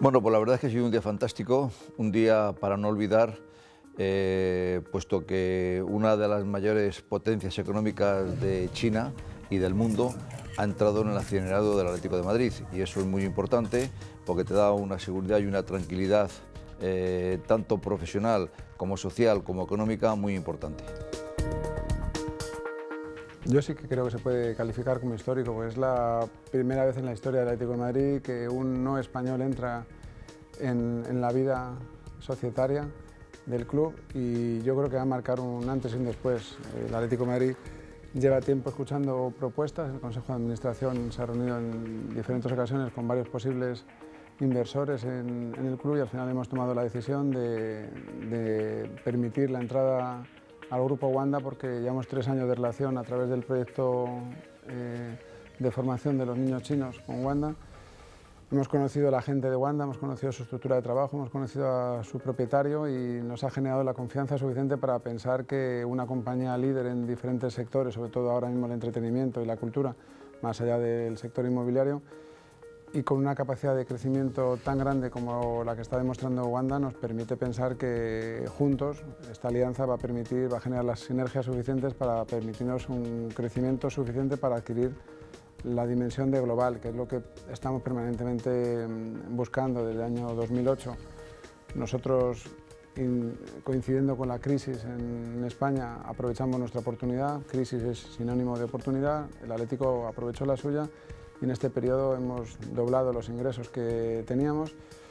Bueno, pues la verdad es que ha sido un día fantástico, un día para no olvidar, puesto que una de las mayores potencias económicas de China y del mundo ha entrado en el accionariado del Atlético de Madrid, y eso es muy importante porque te da una seguridad y una tranquilidad tanto profesional como social como económica muy importante. Yo sí que creo que se puede calificar como histórico, porque es la primera vez en la historia del Atlético de Madrid que un no español entra en la vida societaria del club, y yo creo que va a marcar un antes y un después. El Atlético de Madrid lleva tiempo escuchando propuestas, el Consejo de Administración se ha reunido en diferentes ocasiones con varios posibles inversores en el club, y al final hemos tomado la decisión de permitir la entrada al Grupo Wanda, porque llevamos 3 años de relación a través del proyecto de formación de los niños chinos con Wanda. Hemos conocido a la gente de Wanda, hemos conocido su estructura de trabajo, hemos conocido a su propietario, y nos ha generado la confianza suficiente para pensar que una compañía líder en diferentes sectores, sobre todo ahora mismo el entretenimiento y la cultura, más allá del sector inmobiliario, y con una capacidad de crecimiento tan grande como la que está demostrando Wanda, nos permite pensar que juntos esta alianza va a generar las sinergias suficientes para permitirnos un crecimiento suficiente para adquirir la dimensión de global, que es lo que estamos permanentemente buscando desde el año 2008. Nosotros, coincidiendo con la crisis en España, aprovechamos nuestra oportunidad. Crisis es sinónimo de oportunidad, el Atlético aprovechó la suya, y en este periodo hemos doblado los ingresos que teníamos,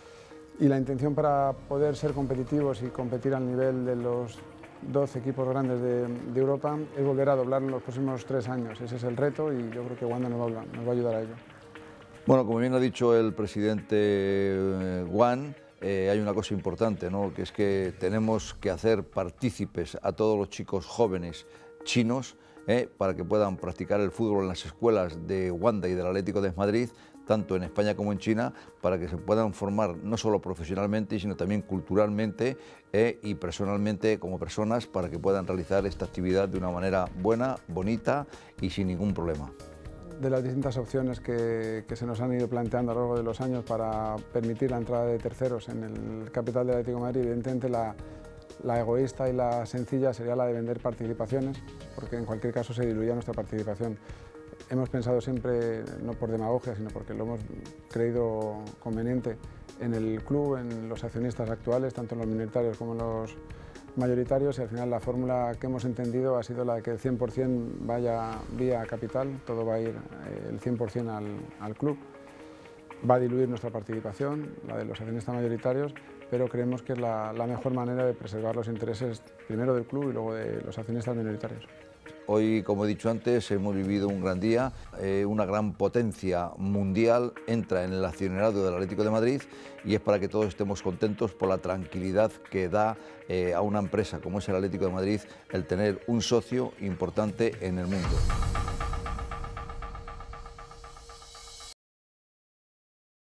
y la intención para poder ser competitivos y competir al nivel de los 12 equipos grandes de Europa es volver a doblar en los próximos 3 años. Ese es el reto, y yo creo que Wanda nos va a ayudar a ello. Bueno, como bien ha dicho el presidente Wang, hay una cosa importante, ¿no?, que es que tenemos que hacer partícipes a todos los chicos jóvenes chinos para que puedan practicar el fútbol en las escuelas de Wanda y del Atlético de Madrid, tanto en España como en China, para que se puedan formar no solo profesionalmente, sino también culturalmente y personalmente como personas, para que puedan realizar esta actividad de una manera buena, bonita y sin ningún problema. De las distintas opciones que se nos han ido planteando a lo largo de los años para permitir la entrada de terceros en el capital del Atlético de Madrid, evidentemente la egoísta y la sencilla sería la de vender participaciones, porque en cualquier caso se diluía nuestra participación. Hemos pensado siempre, no por demagogia, sino porque lo hemos creído conveniente, en el club, en los accionistas actuales, tanto en los minoritarios como en los mayoritarios, y al final la fórmula que hemos entendido ha sido la de que el 100% vaya vía capital, todo va a ir el 100% al club. Va a diluir nuestra participación, la de los accionistas mayoritarios, pero creemos que es la mejor manera de preservar los intereses primero del club y luego de los accionistas minoritarios. Hoy, como he dicho antes, hemos vivido un gran día. Una gran potencia mundial entra en el accionariado del Atlético de Madrid, y es para que todos estemos contentos por la tranquilidad que da a una empresa como es el Atlético de Madrid el tener un socio importante en el mundo.